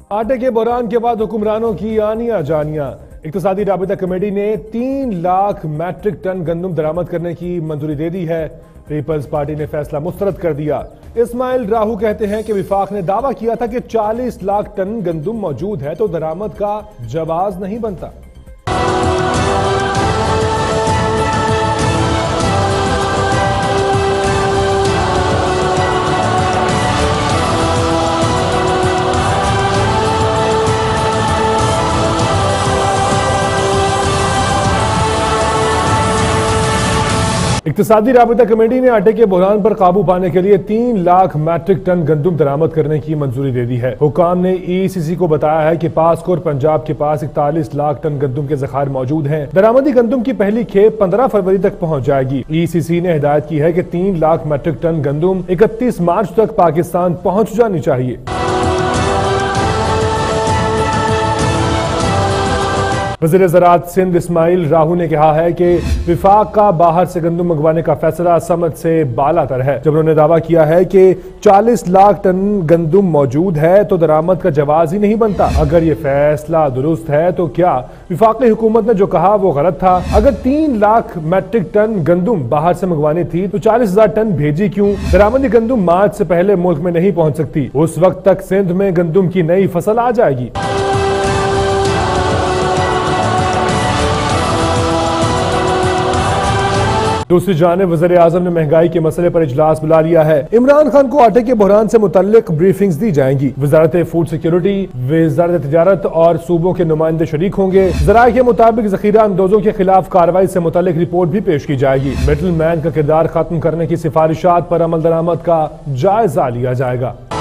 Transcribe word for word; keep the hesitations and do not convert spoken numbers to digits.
आटे के बहरान के बाद हुक्मरानों की आनियां जानियां। इक्तिसादी राबिता कमेटी ने तीन लाख मैट्रिक टन गंदम दरामद करने की मंजूरी दे दी है। पीपल्स पार्टी ने फैसला मुस्तरद कर दिया। इस्माइल राहू कहते हैं कि विफाक ने दावा किया था कि चालीस लाख टन गंदम मौजूद है तो दरामद का जवाज नहीं बनता। इक्तिसादी राबिता कमेटी ने आटे के बहरान पर काबू पाने के लिए तीन लाख मैट्रिक टन गंदम दरामद करने की मंजूरी दे दी है। हुकाम ने ई सी सी को बताया है कि पासको और पंजाब के पास इकतालीस लाख टन गंदम के ज़खायर मौजूद हैं। दरामदी गंदम की पहली खेप पंद्रह फरवरी तक पहुंच जाएगी। ई सी सी ने हिदायत की है कि तीन लाख मैट्रिक टन गंदम इकतीस मार्च तक पाकिस्तान पहुंच जानी चाहिए। वज़ीर ज़राअत सिंध इस्माइल राहू ने कहा है कि विफाक का बाहर से गंदम मंगवाने का फैसला समझ से बालातर है। जब उन्होंने दावा किया है कि चालीस लाख टन गंदम मौजूद है तो दरामद का जवाज ही नहीं बनता। अगर ये फैसला दुरुस्त है तो क्या विफाकी हुकूमत ने जो कहा वो गलत था? अगर तीन लाख मैट्रिक टन गंदम बाहर से मंगवानी थी तो चालीस हजार टन भेजी क्यों? दरामदी गंदम मार्च से पहले मुल्क में नहीं पहुंच सकती। उस वक्त तक सिंध में गंदम की नई फसल आ जाएगी। दूसरी जानिब वज़ीर आज़म ने महंगाई के मसले पर इजलास बुला लिया है। इमरान खान को आटे के बहरान से मुतल्लिक ब्रीफिंग्स दी जाएंगी। वज़ारत फूड सिक्योरिटी, वज़ारत तिजारत और सूबों के नुमाइंदे शरीक होंगे। ज़राए के मुताबिक ज़ख़ीरा अंदोजों के खिलाफ कार्रवाई से मुतल्लिक रिपोर्ट भी पेश की जाएगी। मिडल मैन का किरदार खत्म करने की सिफारिशात पर अमल दरामद का जायजा लिया जाएगा।